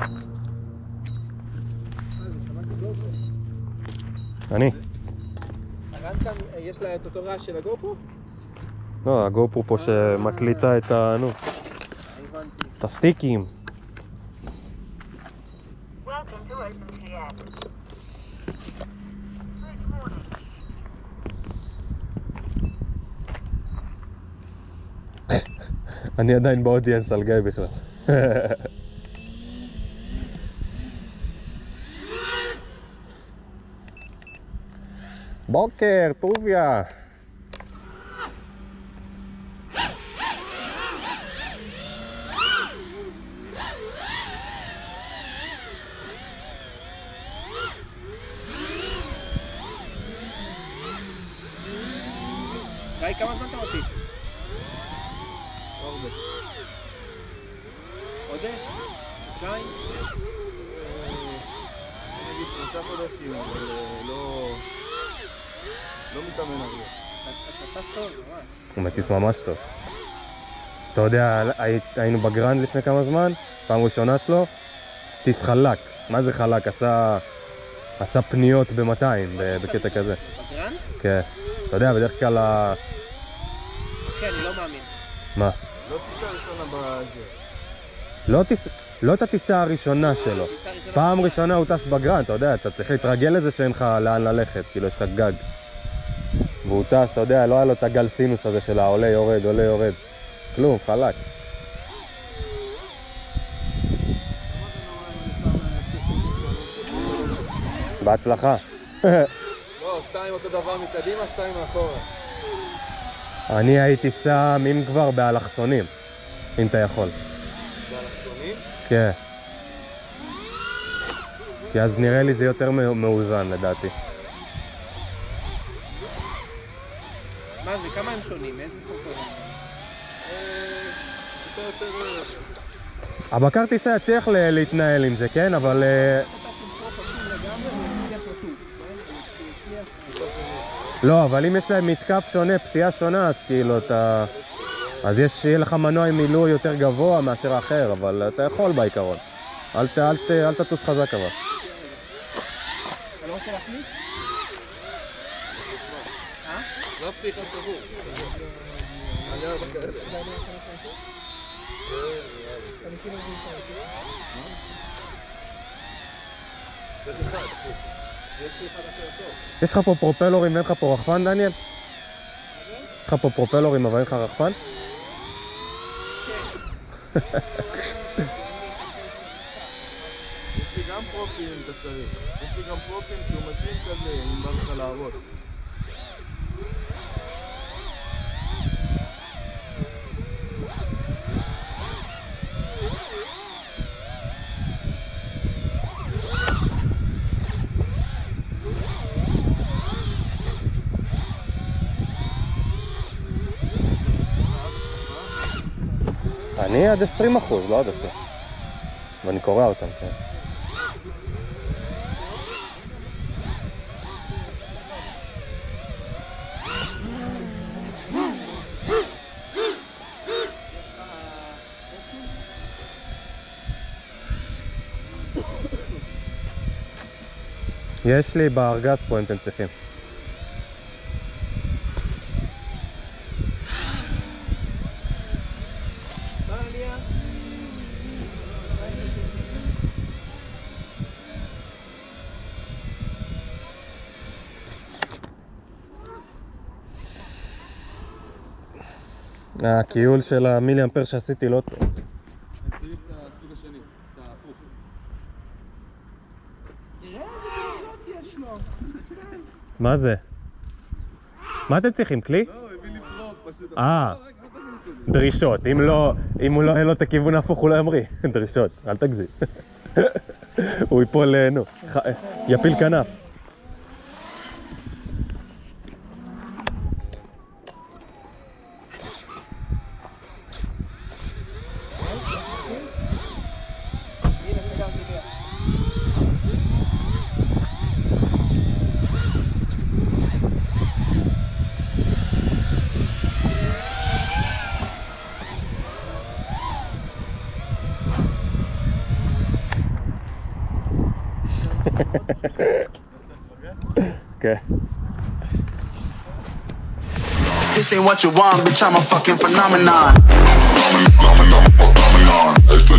אני. הרנטה, יש לה את אותו רעש של הגופרו? לא, הגופרו פה שמקליטה את את הסטיקים. אני עדיין באודיאנס על גיא בכלל. בוקר, טוביה. גיא, כמה זמן אתה מטיס? הרבה. חודש? חודשיים? אני אגיד 3 חודשים, אבל לא מתאמן הרבה. אתה טס טוב, ממש. הוא מטיס ממש טוב. אתה יודע, היינו בגרנד לפני כמה זמן, פעם ראשונה שלו, טיס חלק. מה זה חלק? עשה פניות ב-200 בקטע כזה. בגרנד? כן. אתה יודע, בדרך כלל כן, אני לא מאמין. מה? לא טיסה ראשונה בזה. לא את הטיסה הראשונה שלו. פעם ראשונה הוא טס בגרנד, אתה יודע, אתה צריך להתרגל לזה שאין לך לאן ללכת, כאילו יש לך גג. והוא טס, אתה יודע, לא היה לו את הגל סינוס הזה של העולה יורד, עולה יורד. כלום, חלק. בהצלחה. לא, 2 אותו דבר מקדימה, 2 מאחורה. אני הייתי שם, אם כבר, באלכסונים, אם אתה יכול. באלכסונים? כן. כי אז נראה לי זה יותר מאוזן, לדעתי. מה זה, כמה הם שונים? איזה פרוטונים? יותר... הבקר טיסה יצליח להתנהל עם זה, כן? אבל... לא, אבל אם יש להם מתקף שונה, פסיעה שונה, אז כאילו אתה... אז יהיה לך מנוע עם מילוי יותר גבוה מאשר האחר, אבל אתה יכול בעיקרון. אל תטוס חזק אבל. אתה לא רוצה להחליט? רפתי אחד סבור. אני ארבע כאלה. יש לך פה פרופלורים ואין לך פה רחפן, דניאל? יש לך פה פרופלורים אבל אין לך רחפן? יש לי גם פרופים אם אתה צריך. יש לי גם פרופים שהוא מתאים כזה אם בא לך לעבוד. אני עד 20%, לא עד 10. ואני קורא אותם, כן. יש לי בארגז פה אם אתם צריכים. הכיול של המילי אמפר שעשיתי לא טוב. אני צריך את הסוג השני, את ההפוך. תראה איזה דרישות יש לו. מה זה? מה אתם צריכים? כלי? לא, הביא לי פרופ פשוט. דרישות. אם הוא לא אין לו את הכיוון ההפוך הוא לא ימריא. דרישות, אל תגזים. הוא ייפול, נו, יפיל כנף. כן. This ain't what you want, bitch, I'm a fucking phenomenon.